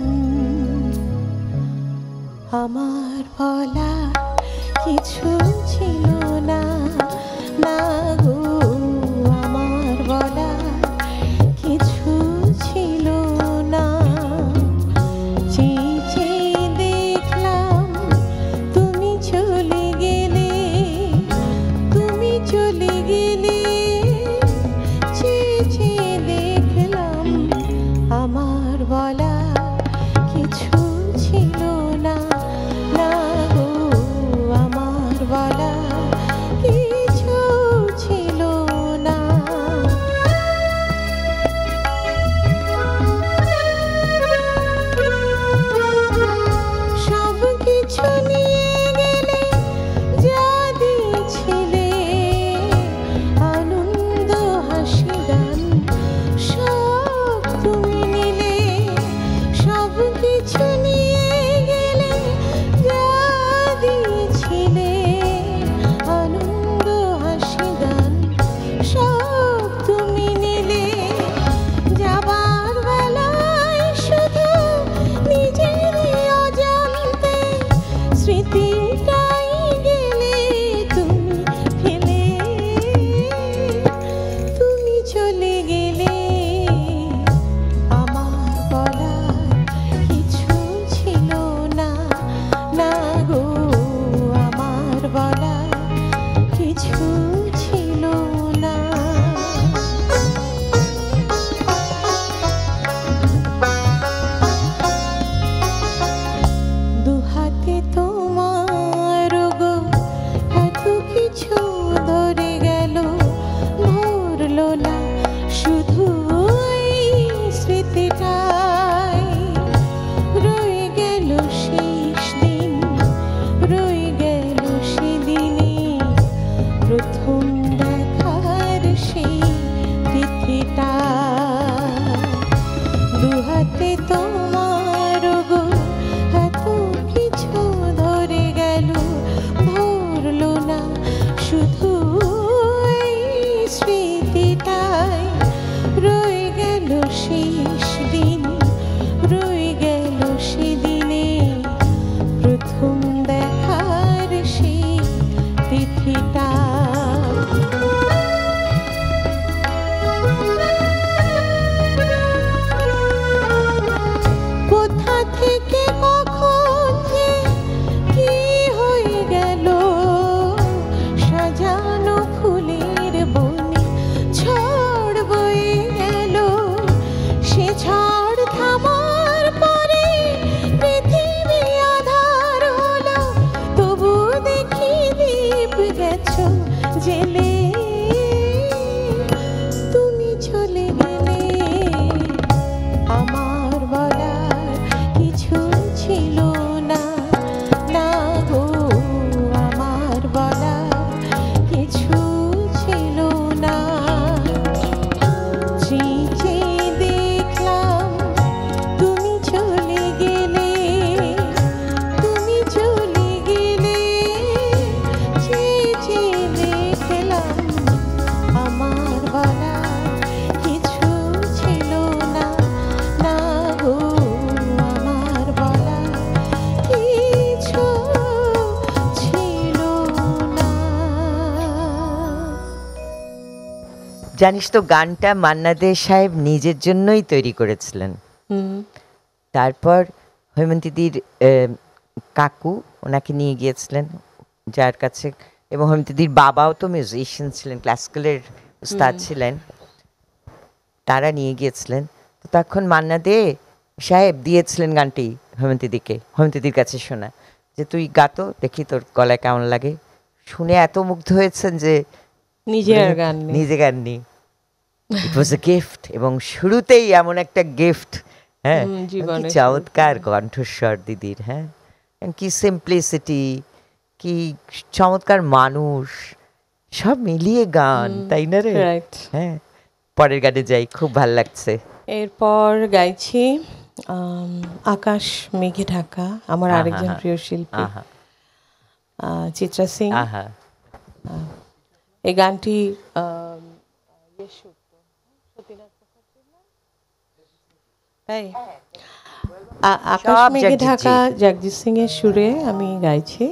আমার বলা কিছু ছিল না, না গো, আমার বলা কিছু ছিল না। চেয়ে দেখলাম তুমি চলে গেলে, তুমি চলে গেলে, চেয়ে দেখলাম আমার বলা কিছু ছিল না, না গো, আমার গেল সাজানো ফুলের বনে ঝড় বয়ে গেল সে ঝড় থামার পরে পৃথিবী আধার হলো তবু দেখি দীপ গেছো জেলে তুমি চলে গেলে আমার বলার কিছু ছিল না না গো আমার বলার কিছু ছিল না চেয়ে দেখলাম তুমি চলে গেলে তুমি চলে গেলে চেয়ে দেখলাম আমার বলার কিছু ছিল না না গো আমার বলার কিছু ছিল না। জানিস তো গানটা মান্না দে সাহেব নিজের জন্যই তৈরি করেছিলেন। তারপর হৈমন্তীদির কাকু ওনাকে নিয়ে গিয়েছিলেন যার কাছে, এবং হৈমন্তীদির বাবাও তো মিউজিশিয়ান ছিলেন, ক্লাসিক্যালের উস্তাদ ছিলেন, তারা নিয়ে গিয়েছিলেন। তো তখন মান্না দে সাহেব দিয়েছিলেন গানটি হৈমন্তীদিকে, হৈমন্তীদির কাছে শোনা যে তুই গাতো দেখি তোর গলায় কেমন লাগে। শুনে এত মুগ্ধ হয়েছেন যে নিজে আর গান নেই। নিজে গান নেই। ইট ওয়াজ এ গিফট, এবং শুরুতেই এমন একটা গিফট। হ্যাঁ, জীবনে কি চমৎকার কণ্ঠস্বর দিদির। হ্যাঁ, কি সিম্পলিসিটি, কি চমৎকার মানুষ, সব মিলিয়ে গান, তাই না রে? রাইট। হ্যাঁ, পরের গানে যাই, খুব ভাল লাগছে। এরপর গাইছি আকাশ মেঘে ঢাকা, আমার আহা, আরেকজন আহা, প্রিয় শিল্পী আহা চিত্রা সিং। আহা, এই গানটি তাই আকাশ সব মেঘে জগজিৎ ঢাকা জি। জগজিৎ সিং এর সুরে আমি গাইছি।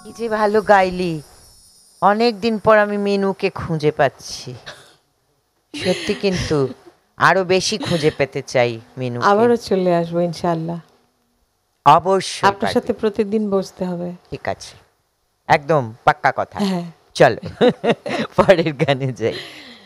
কি যে ভালো গাইলি, অনেক দিন পর আমি মিনুকে খুঁজে পাচ্ছি সত্যি, কিন্তু আরো বেশি খুঁজে পেতে চাই মিনু। আবারও চলে আসবো ইনশাআল্লাহ, অবশ্যই আপনার সাথে প্রতিদিন বসতে হবে। ঠিক আছে, একদম পাক্কা কথা। হ্যাঁ, চলো পরের গানে যাই।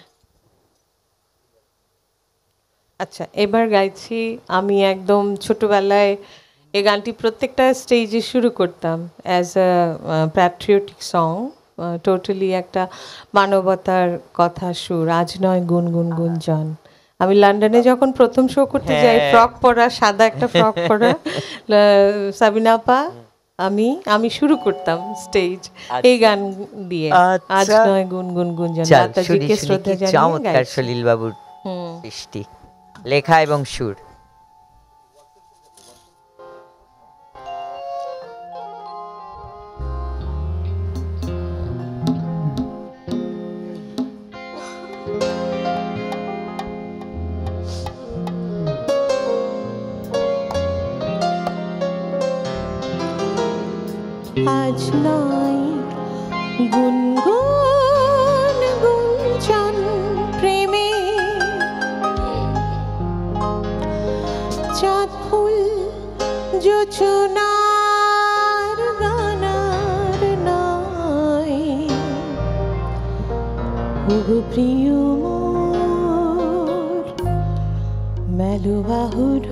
আচ্ছা এবার গাইছি আমি একদম ছোটবেলায় এই গানটি প্রত্যেকটা স্টেজে শুরু করতাম as a patriotic song, totally একটা মানবতার কথা সুর, আজ নয় গুনগুন গুঞ্জন। আমি লন্ডনে যখন প্রথম শো করতে যাই, ফ্রক পরা, সাদা একটা ফ্রক পরা, সাবিনা আপা, আমি শুরু করতাম স্টেজ এই গান দিয়ে, আজ নয় গুনগুন গুঞ্জন, মাতাজিকে শ্রদ্ধা জানিয়ে চমৎকার গাইছি। সলিল বাবুর সৃষ্টি, লেখা এবং সুর। আজ নয় গুনগুন গুঞ্জন প্রেমে, চাঁদ ফুল জোছনার গানার নয়, ওগো প্রিয় মোর মেলো বাহুর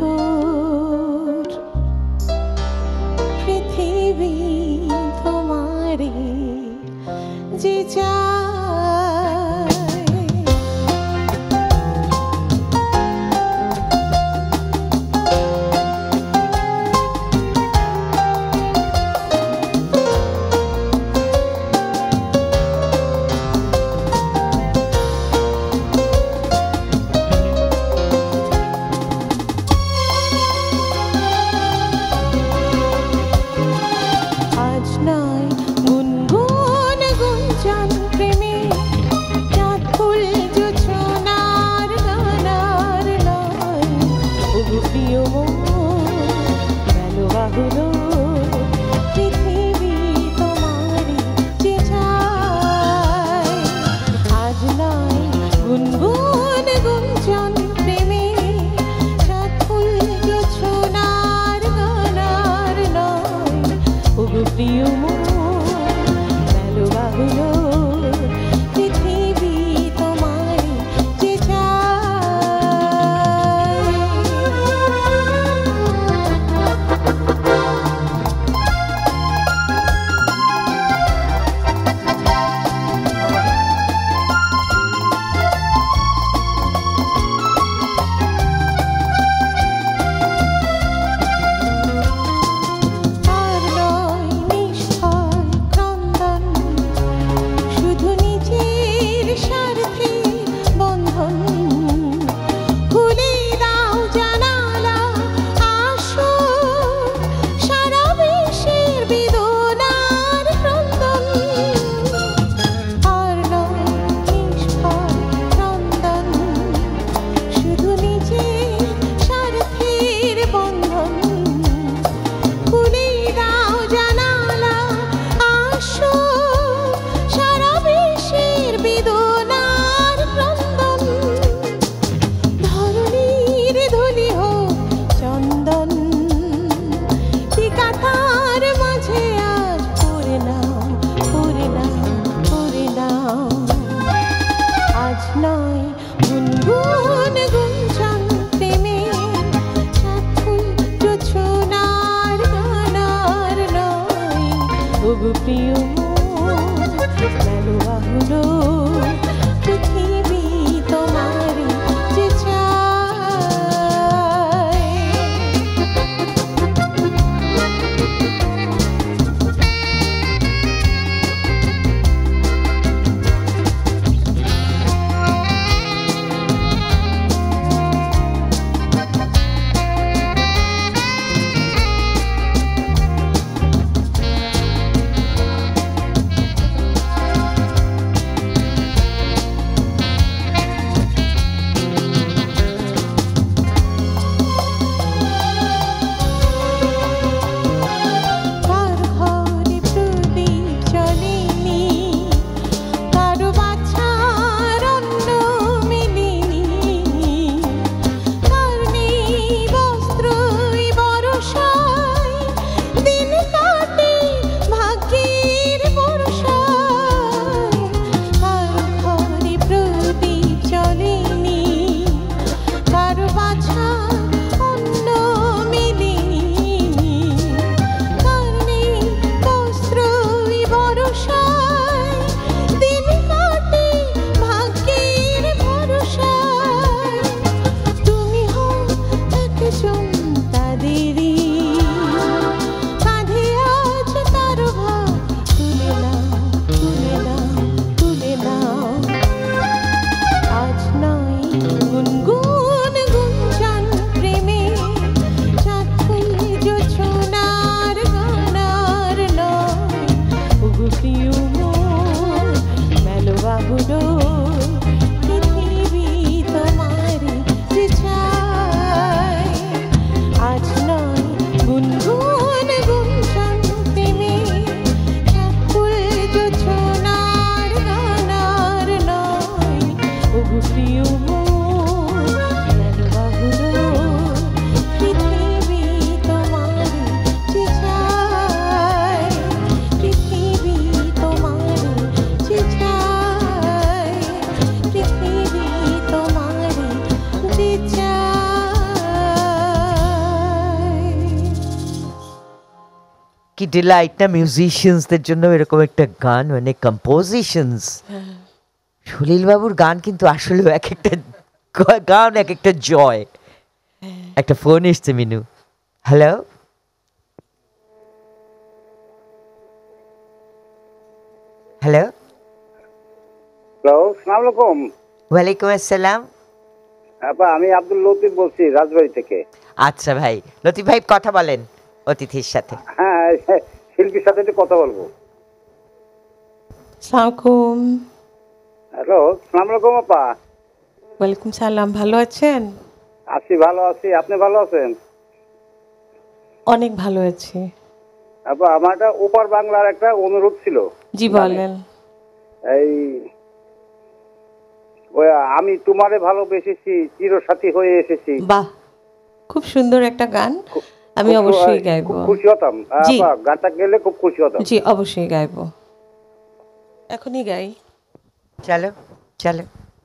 পৃথিবী তোমারে যে চায়। আজ নয় গুনগুন গুঞ্জন প্রেমে, চাঁদ ফুল জোছনার গানার নয়, ওগো প্রিয় মোর মেলো বাহুলো পৃথিবী তোমারই যে চায়। আজ নয় গুনগুন গুঞ্জন প্রেমে, চাঁদ ফুল জোছনার গানার নয়, ওগো প্রিয় মোর মেলো বাহুলো পৃথিবী তোমারই যে চায়। আর নয় নিষ্ফল ক্রন্দন, শুধু নিজের স্বার্থে বন্ধন, খুলে দাও জানালা, আসো সারা বিশ্বের বেদনার ক্রন্দন। আর নয় নিষ্ফল ক্রন্দন, শুধু নিজের স্বার্থের বন্ধন, খুলে দাও জানালা, আসো সারা বিশ্বের বেদনার ক্রন্দন। ধরণীর ধুলি হোক চন্দন, তিকাথার মাঝে আজ পড়ে নাও, পড়ে নাও, পড়ে নাও। আজ নয় গুনগুন গুঞ্জন প্রেমে, চাঁদ ফুল জোছনার গানার নয়, ওগো প্রিয় মোর মেলো বাহুলো পৃথিবী তোমারই যে চায়। কি ডিলাইট না মিউজিশিয়ানসদের জন্য এরকম একটা গান, মানে কম্পোজিশনস। সলিল বাবুর গান কিন্তু আসলে এক একটা গান এক একটা জয়। একটা ফোন এসছে মিনু। হ্যালো, হ্যালো, হ্যালো, সালাম আলাইকুম। ওয়ালাইকুম আসসালাম। আপা, আমি আব্দুল লতিফ বলছি রাজবাড়ি থেকে। আচ্ছা ভাই, লতিফ ভাই কথা বলেন অতিথির সাথে। হ্যাঁ, শিল্পীর সাথে একটু কথা বলবো। সালাম। হ্যালো, সালাম আলাইকুম আপা। ওয়ালাইকুম সালাম, ভালো আছেন? আছি, ভালো আছি। আপনি ভালো আছেন? অনেক ভালো আছি। আপা, আমার একটা ওপার বাংলার একটা অনুরোধ ছিল। জি বলেন। এই ওই আমি তোমারে ভালোবেসেছি, চিরসাথী হয়ে এসেছি। বাহ, খুব সুন্দর একটা গান, আমি খুব অবশ্যই গাইবো। খুব খুশি হতাম জি। আপা, গানটা গেলে খুব খুশি হতাম। জি অবশ্যই গাইবো, এখনই গাই। চলো চলো।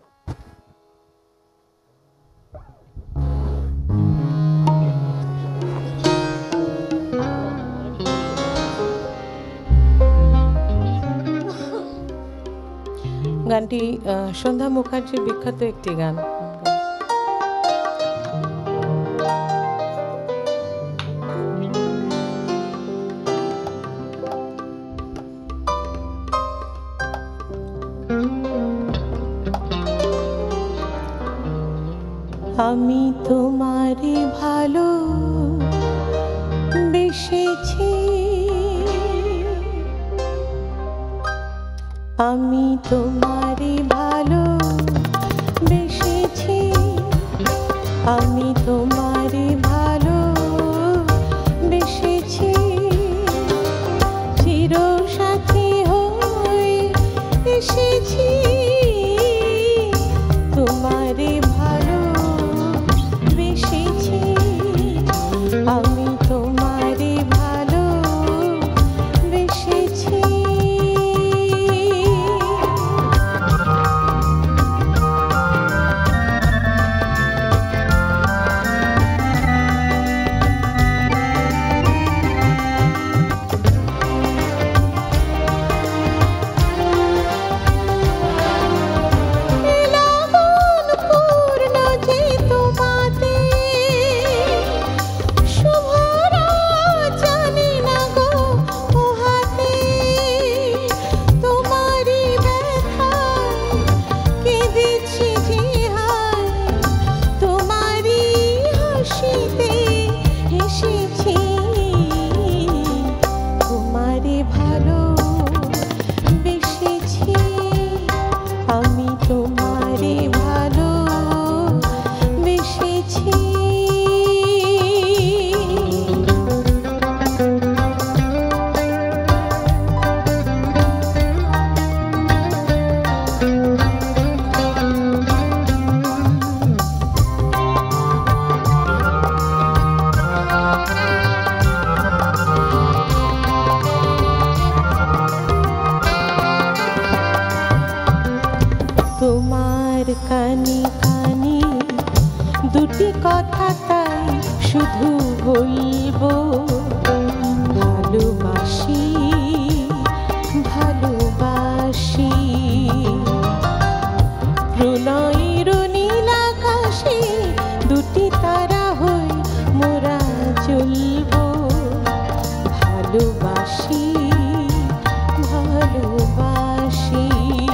গানটি সন্ধ্যা মুখার্জির বিখ্যাত একটি গান। আমি তোমারে ভালো বেসেছি, আমি তোমারে ভালো বেসেছি, আমি তোমারে ভালো বেসেছি, চিরসাথী হয়ে এসেছি, তোমারে ভালো বেসেছি, আমি তোমারে ভালো বেসেছি। লাবণ পূর্ণ যে তোমাতে, শুভরা জানি না গো ওহাতে, তোমারই ব্যথায় কেঁদেছি যে হায়, তোমারই হাসিতে হেসেছি, তোমারে ভালো বেসেছি, আমি তোমারে ভালো বেসেছি। তোমার কানে কানে দুটি কথা তাই শুধু বলবো, ভালোবাসি ভালোবাসি, প্রণয়ের নীল আকাশে দুটি তারা হয়ে মোরা জ্বলবো, ভালোবাসি ভালোবাসি,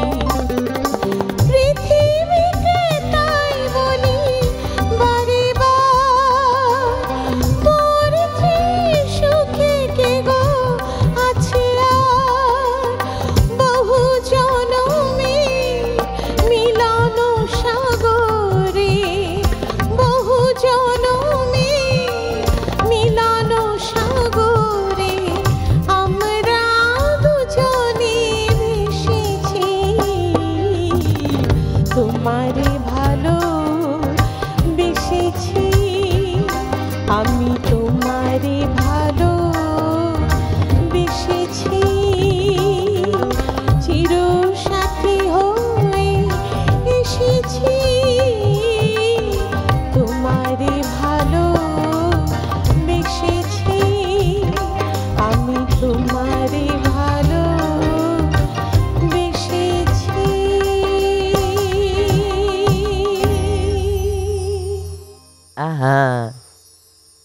পৃথিবীকে তাই বলি বারে বার, মরছি সুখে কে গো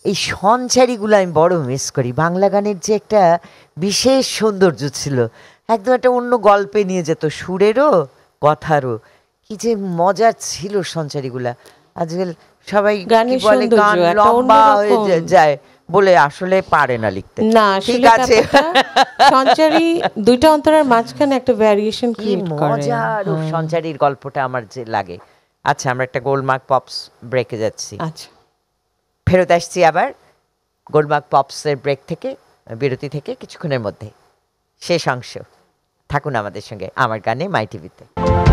এই সঞ্চারীগুলো আমি বড় মিস করি। বাংলা গানের যে একটা বিশেষ সৌন্দর্য ছিল, একদম একটা অন্য গল্পে নিয়ে যেত, সুরেরও কথারও। কি যে মজার ছিল সঞ্চারীগুলা। আজকাল সবাই কি গানের বলে সৌন্দর্য গান একটা লম্বা হয়ে অন্যরকম। যায় বলে আসলে পারে না লিখতে। না, ঠিক আসলে আছে। ব্যাপারটা সঞ্চারী দুইটা অন্তরার মাঝখানে একটা ভ্যারিয়েশন কি ক্রিয়েট করে। মজার ও সঞ্চারীর গল্পটা আমার যে লাগে। আচ্ছা, আমরা একটা গোলমার্ক পপস ব্রেকে যাচ্ছি, আচ্ছা, ফেরত আসছি আবার গোলমার্ক পপসের ব্রেক থেকে, বিরতি থেকে কিছুক্ষণের মধ্যে। শেষ অংশ, থাকুন আমাদের সঙ্গে আমার গানে মাই টিভিতে।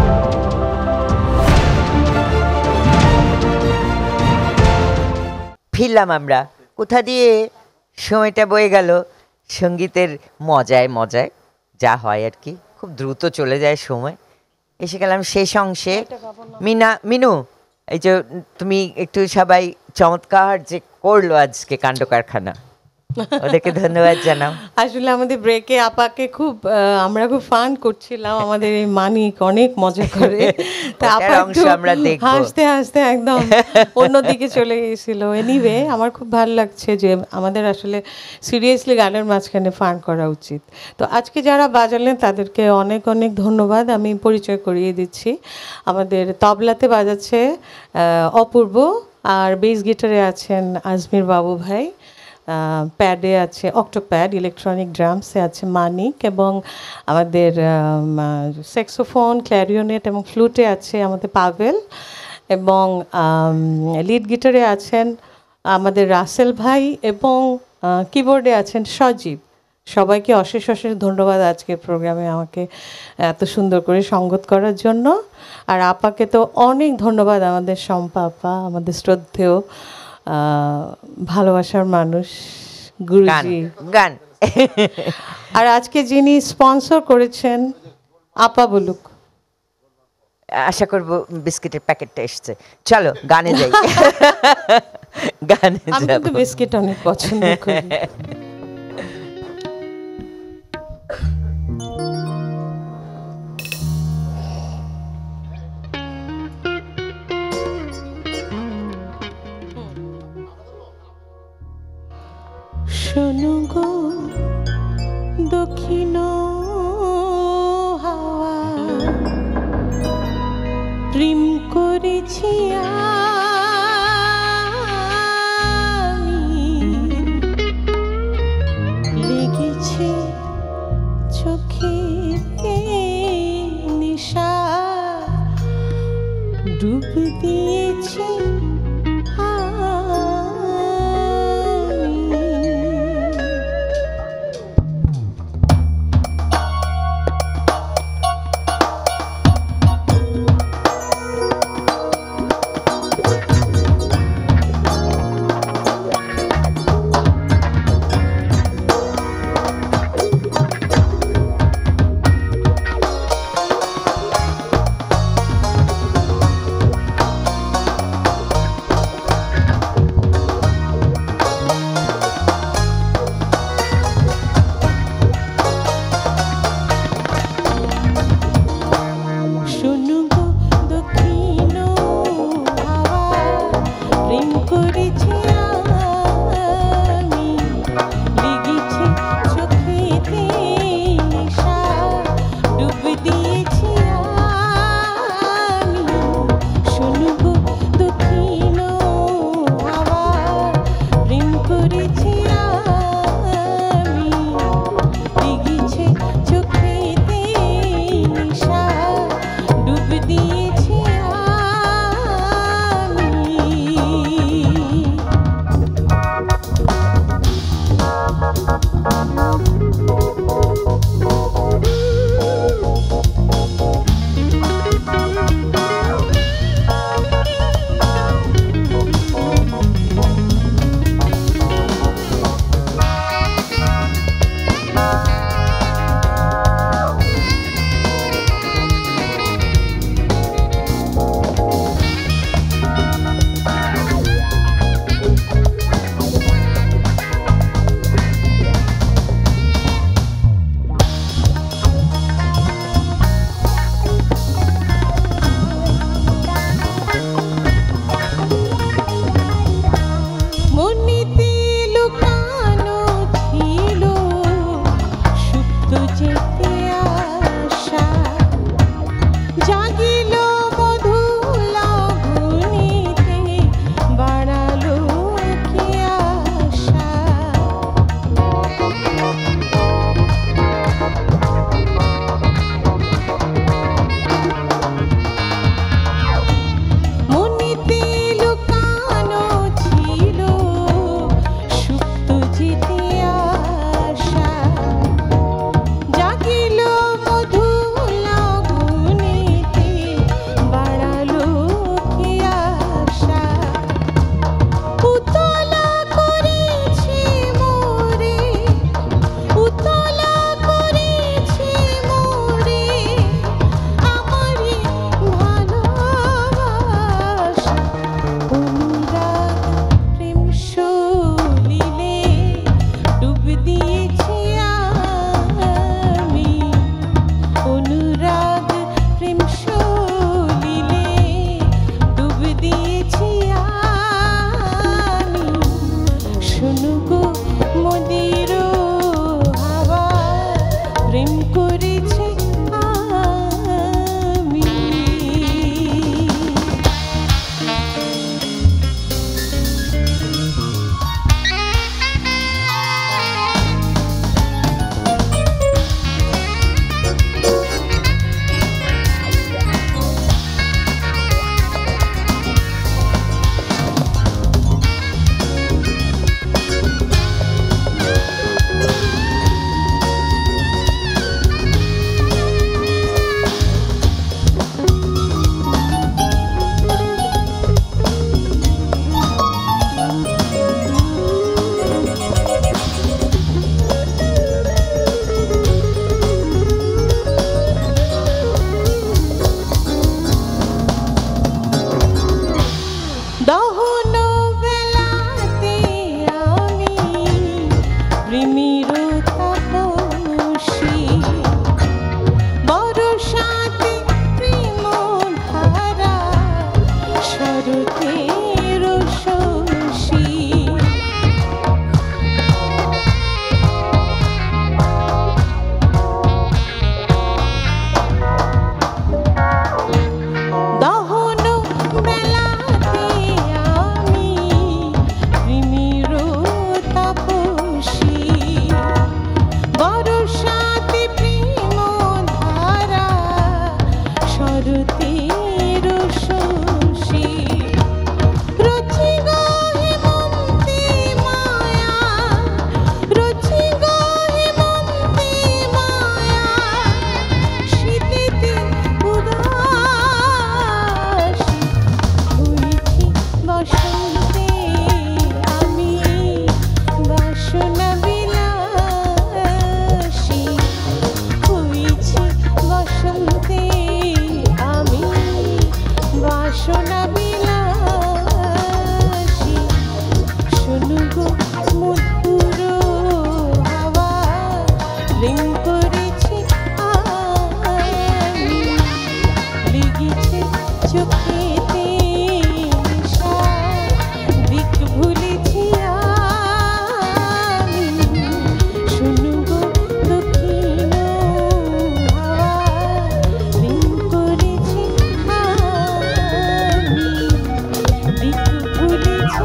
ফিরলাম আমরা। কোথা দিয়ে সময়টা বয়ে গেল সঙ্গীতের মজায় মজায়, যা হয় আর কি, খুব দ্রুত চলে যায় সময়। এসে গেলাম শেষ অংশে। মিনু, এই যে তুমি একটু সবাই চমৎকার যে করলো আজকে কাণ্ড কারখানা, ওদেরকে ধন্যবাদ জানাও। আসলে আমাদের ব্রেকে আপাকে খুব আমরা খুব ফান করছিলাম, আমাদের এই মানিক অনেক মজা করে। তা ওটার আপা অংশ একটু আমরা দেখবো। হাসতে হাসতে একদম অন্যদিকে চলে গিয়েছিল। এনিওয়ে, আমার খুব ভালো লাগছে যে আমাদের আসলে সিরিয়াসলি গানের মাঝখানে ফান করা উচিত। তো আজকে যারা বাজালেন তাদেরকে অনেক অনেক ধন্যবাদ। আমি পরিচয় করিয়ে দিচ্ছি। আমাদের তবলাতে বাজাচ্ছে অপূর্ব, আর বেস গিটারে আছেন আজমির বাবু ভাই, প্যাডে আছে অক্টোপ্যাড, ইলেকট্রনিক ড্রামসে আছে মানিক, এবং আমাদের স্যাক্সোফোন, ক্ল্যারিওনেট এবং ফ্লুটে আছে আমাদের পাভেল, এবং লিড গিটারে আছেন আমাদের রাসেল ভাই, এবং কিবোর্ডে আছেন সজীব। সবাইকে অশেষ অশেষ ধন্যবাদ আজকের প্রোগ্রামে আমাকে এত সুন্দর করে সঙ্গত করার জন্য। আর আপাকে তো অনেক ধন্যবাদ, আমাদের শম্পা আপা, আমাদের শ্রদ্ধেয় ভালোবাসার মানুষ, গুরুজি। গান আর আজকে যিনি স্পন্সর করেছেন আপা বলুক। আশা করবো বিস্কিটের প্যাকেটটা এসছে। চলো গানে যাই। গানে আমি যাব। কিন্তু বিস্কিট অনেক পছন্দ করি। শোনো গো দক্ষিণ হাওয়া, প্রেম করেছি আমি, লেগেছে চোখে নিশা, ডুব দিয়েছি যেতে আশা জাগিল মধু লাবণীতে বাড়ালো কি আশা মনিতে লুকানো ছিল সুপ্ত যেতে আশা জাগিল মধু লাবণীতে বাড়ালো কি আশা উতলা করেছে মোরে উতলা করেছে মোরে আমারই ভালোবাসা অনুরাগ প্রেম সলিলে ডুব দিয়েছি আমি অনুরাগ প্রেম সলিলে ডুব দিয়েছি আমি শোনো গো মদির হাওয়া প্রেম করেছি আমি দহন বেলাতে আমি প্রেমের তাপসী বরসাতে প্রেম ধারা শরতের শশী দহন বেলাতে আমি প্রেমের তাপসী বরসাতে প্রেম ধারা শরতের শশী রচি গো হেমন্তে মায়া রচি গো হেমন্তে মায়া শীতেতে উদাসী হয়েছি বসন্তে আমি বাসনা বিলাসী হয়েছি বসন্তে আমি বাসনা বিলাসী শোনো গো মধুর হাওয়া প্রেম করেছি আমি লেগেছে চোখেতে নেশা দিক ভুলেছি আমি শোনো গো দক্ষিণ হাওয়া প্রেম করেছি আমি দিক ভুলেছি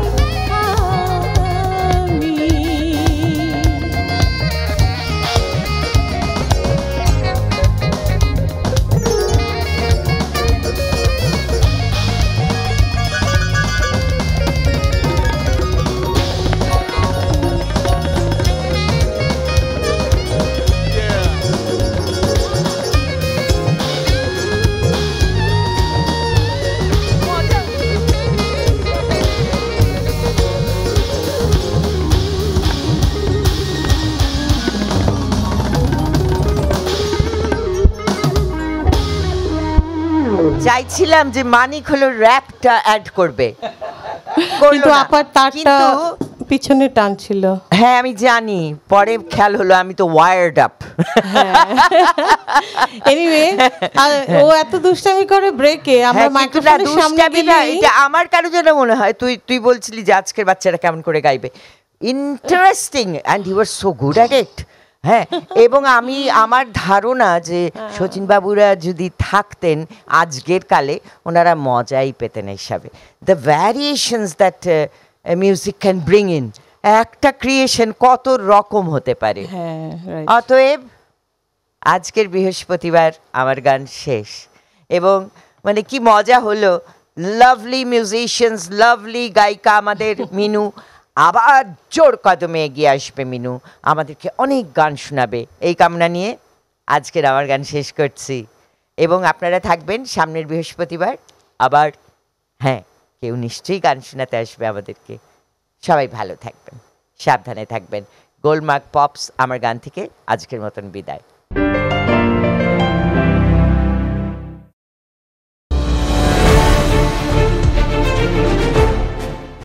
আমি চাইছিলাম যে মানিক হলো র্যাপটা অ্যাড করবে, কিন্তু আপার তারটা কিন্তু পিছনে টানছিল। হ্যাঁ আমি জানি, পরে খেয়াল হলো আমি তো ওয়ার্ড আপ। এনিওয়ে ও এত দুষ্টামি করে ব্রেকে, আমরা মাইক্রোফোনের সামনে গেলে এটা আমার কারো যেন মনে হয় তুই বলছিলি যে আজকের বাচ্চারা কেমন করে গাইবে, interesting, and you are so good at it. হ্যাঁ, এবং আমি আমার ধারণা যে শচীন বাবুরা যদি থাকতেন আজকের কালে ওনারা মজাই পেতেন হিসাবে। The variations that music can bring in, একটা ক্রিয়েশন কত রকম হতে পারে। হ্যাঁ right. অতএব আজকের বৃহস্পতিবার আমার গান শেষ, এবং মানে কি মজা হলো, লাভলি মিউজিশিয়ানস, লাভলি গায়িকা আমাদের মিনু, আবার জোর কদমে এগিয়ে আসবে মিনু, আমাদেরকে অনেক গান শোনাবে। এই কামনা নিয়ে আজকের আমার গান শেষ করছি, এবং আপনারা থাকবেন সামনের বৃহস্পতিবার আবার। হ্যাঁ, কেউ নিশ্চয়ই গান শোনাতে আসবে আমাদেরকে। সবাই ভালো থাকবেন, সাবধানে থাকবেন। গোলমার্ক পপস আমার গান থেকে আজকের মতন বিদায়।